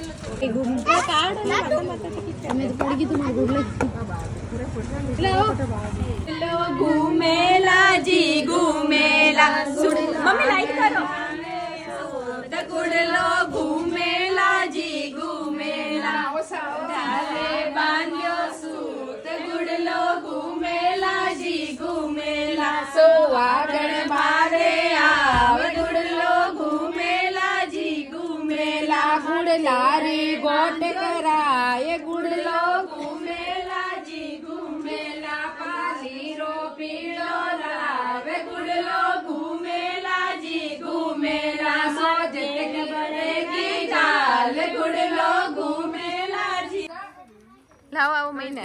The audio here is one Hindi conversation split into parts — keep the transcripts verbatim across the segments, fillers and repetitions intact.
हमें तो पड़ेगी तुम्हारे घूमने। घूमेला जी घूमेला मम्मी लाइट करो। गुड़लो घूमेला जी घूमेला बांध्यो सूत गुड़लो घूमेला जी घूमेला सोवागण भारे आव गुड़लो घूमेला जी घूमेला गुड़ला रे गोट कराए गुड़लो घूमेला जी घूमेला पालीरो पीड़ो लावे गुड़लो घूमेला जी घूमेला सोजत बड़ेगी डाल गुड़लो घूमेला जी। लाओ आओ महीने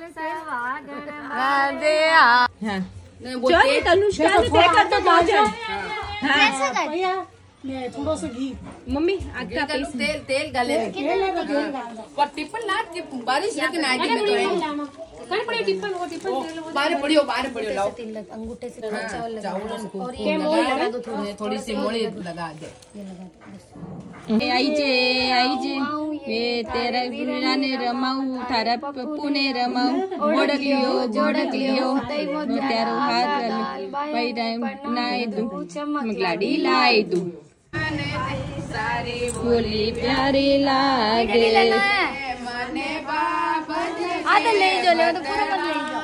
राधे हाँ चल तनुष्का ने देखा तो पहुंचे। कैसे कर मैं थोड़ा सा घी मम्मी आगे तेल तेल गले पर टिप्पण ना बारिश लेकिन आगे में तो कहीं पड़े टिप्पण वो टिप्पण बाहर पड़ियो बाहर पड़ियो लाओ अंगूठे से थोड़ा चावल लगा को लगा दो थोड़ी सी मोड़ी लगा दे। आई जे आई जे वे तेरा गुराने रमाऊ थारा पुने रमाऊ जोड़क लियो जोड़क लियो तेरो हाथ भाई टाइम नाई दू मगलाड़ी लाई दू सारी बोली प्यारी लागे मने बाप आधा ले जो ले तो पूरा मत ले जाओ।